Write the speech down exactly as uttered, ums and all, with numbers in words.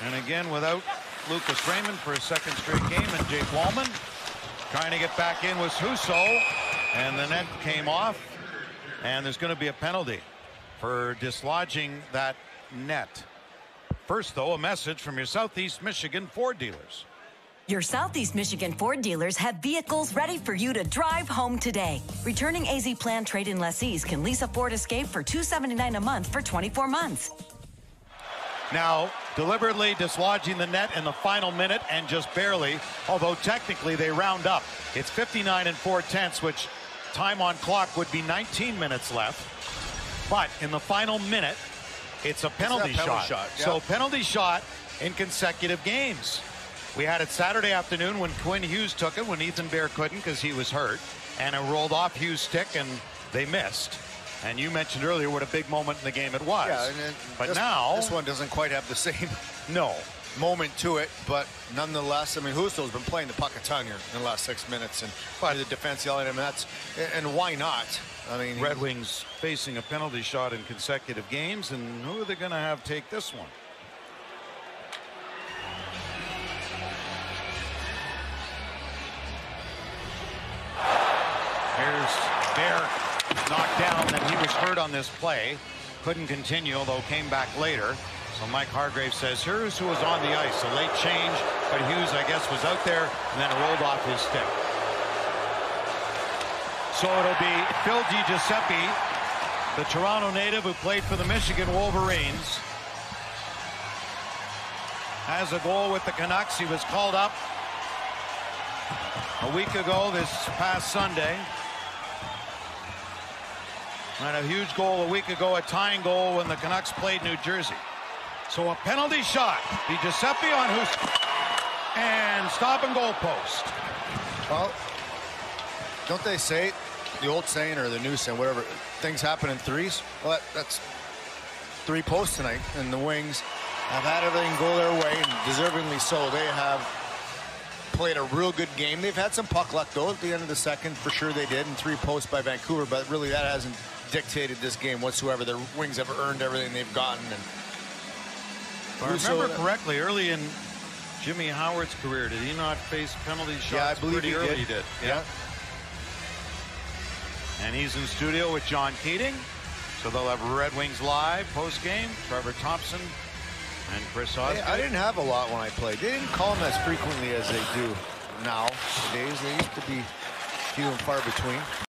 And again, without Lucas Raymond for a second straight game, and Jake Wallman trying to get back in was Husso, and the net came off, and there's going to be a penalty for dislodging that net. First, though, a message from your Southeast Michigan Ford dealers. Your Southeast Michigan Ford dealers have vehicles ready for you to drive home today. Returning A Z plan trade-in lessees can lease a Ford Escape for two hundred seventy-nine dollars a month for twenty-four months. Now, deliberately dislodging the net in the final minute, and just barely, although technically they round up. It's fifty-nine and four tenths, which time on clock would be nineteen minutes left. But in the final minute, it's a penalty, penalty shot. shot yeah. So penalty shot in consecutive games. We had it Saturday afternoon when Quinn Hughes took it, when Ethan Bear couldn't because he was hurt, and it rolled off Hughes' stick and they missed. And you mentioned earlier what a big moment in the game it was. Yeah, and it, but this, now this one doesn't quite have the same no moment to it, but nonetheless, I mean, Husso's been playing the puck a ton here in the last six minutes, and by the defense yelling at him, that's and why not? I mean, Red Wings facing a penalty shot in consecutive games, and who are they going to have take this one? Here's Bear knocked down, and he was hurt on this play. Couldn't continue, although came back later. So Mike Hargrave says, here's who was on the ice. A late change, but Hughes, I guess, was out there, and then it rolled off his stick. So it'll be Phil DiGiuseppe, the Toronto native who played for the Michigan Wolverines. Has a goal with the Canucks. He was called up a week ago this past Sunday. And a huge goal a week ago, a tying goal when the Canucks played New Jersey. So a penalty shot. DiGiuseppe on Husso. And stop and goal post. Well, don't they say, the old saying or the new saying, whatever, things happen in threes? Well, that, that's three posts tonight. And the Wings have had everything go their way, and deservingly so. They have played a real good game. They've had some puck luck, though, at the end of the second. For sure they did, and three posts by Vancouver, but really that hasn't dictated this game whatsoever. The Wings have earned everything they've gotten. And if I remember correctly, early in Jimmy Howard's career, did he not face penalty shots? Yeah, I believe pretty he early? did. He did. Yeah. yeah. And he's in studio with John Keating. So they'll have Red Wings live post-game. Trevor Thompson and Chris Osgood. Hey, I didn't have a lot when I played. They didn't call them as frequently as they do nowadays. They used to be few and far between.